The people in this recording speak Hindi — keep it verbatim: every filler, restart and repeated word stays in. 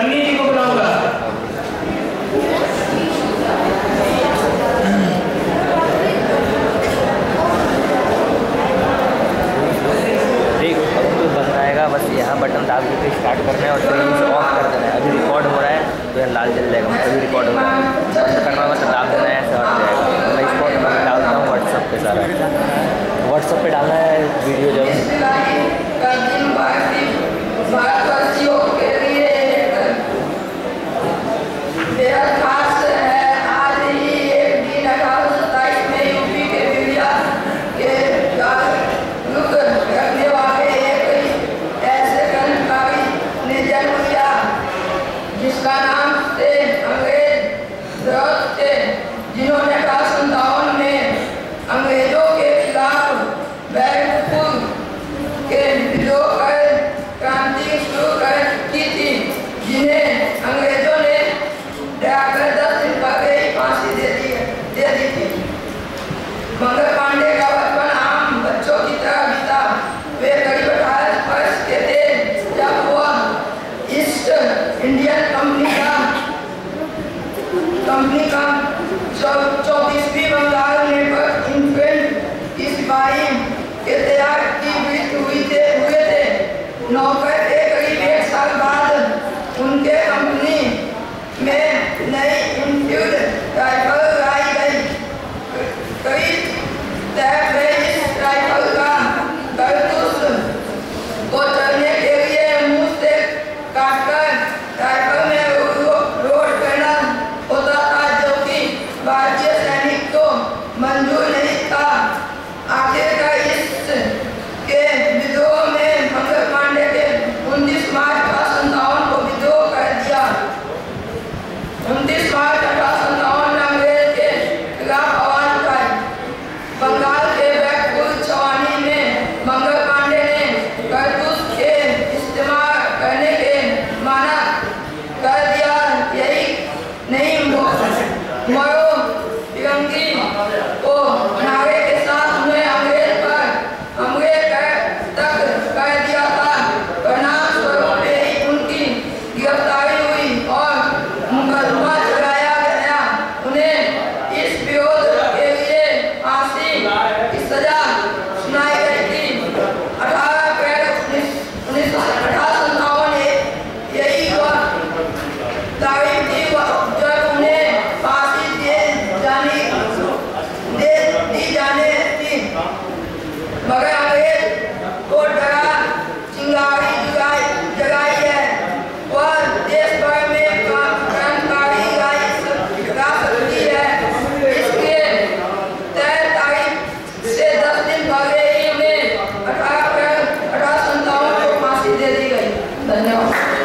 सन्नी जी को बुलाऊंगा। ठीक, अब तो बन आएगा, बस यहाँ बटन दाब के स्टार्ट करना है और फिर इसे ऑफ कर देना है। अभी रिकॉर्ड हो रहा है तो यहाँ लाल जल जाएगा, अभी रिकॉर्ड हो रहा है, बंद करना होगा तो दाब देना है, ऐसे हट जाएगा। मैं इसको मैं डालता हूँ व्हाट्सएप पे, सारा व्हाट्सएप पे डालना है वीडियो जब जिसका नाम थे अंग्रेज थे, जिन्होंने अठारह सौ संतावन में अंग्रेजों के खिलाफ बैरकपुर के विद्रोह कर क्रांति शुरू कर की थी, जिन्हें अंग्रेजों ने डराकर दस दिन पहले ही फांसी दे दी दे दी थी। मंगल पांडे का बचपन आम बच्चों की तरह बीता। वे करीब अठारह वर्ष के थे जब वह ईस्ट इंडियन कंपनी का कंपनी का चौबीसवीं बंगाल नेटवर्क इन्फेंट की सिपाही के तैयार की मृत्यु हुई थे हुए थे नौकर के करीब एक साल बाद उनके कंपनी में नई इनफ्यूड राइफल लाई गई। करीब तैर रही इस राइफल का कारतूस को चलने के लिए मुंह से काटकर राइफल में लोड करना होता था, जो कि भारतीय सैनिक को मंजूर नहीं था। आखिरकार इस के विद्रोह में मंगल पांडे के उनतीस मार्च अठारह सौ संतावन को विद्रोह कर दिया। उनतीस मार्च अठारह सौ संतावन में अंग्रेज के खिलाफ आवाज उठाई। बंगाल के बैरकपुर छावनी में मंगल पांडे ने कारतूस के इस्तेमाल करने के माना कर दिया। यही नहीं, मरो फिरंगी को नारे के साथ उन्हें अंग्रेज पर हमले कर तक कर दिया था। परिणाम स्वरूप ही उनकी गिरफ्तारी हुई और मुकदमा चलाया गया। उन्हें इस विरोध के लिए फांसी की सजा सुनाई गई थी। अठारह अप्रैल उन्नीस सौ अठारह संतावन यही वह तारीख थी जब उन्हें फांसी दे जाने दे दी जाने थी, मगर अंग्रेज को डरा चिंगारी जगाई जगाई है। वह देश भर में क्रांतिकारी ला सकती है। इसके तय तारीख से दस दिन पहले ही उन्हें अठारह अप्रैल अठारह सौ संतावन को फांसी दे दी गई। धन्यवाद।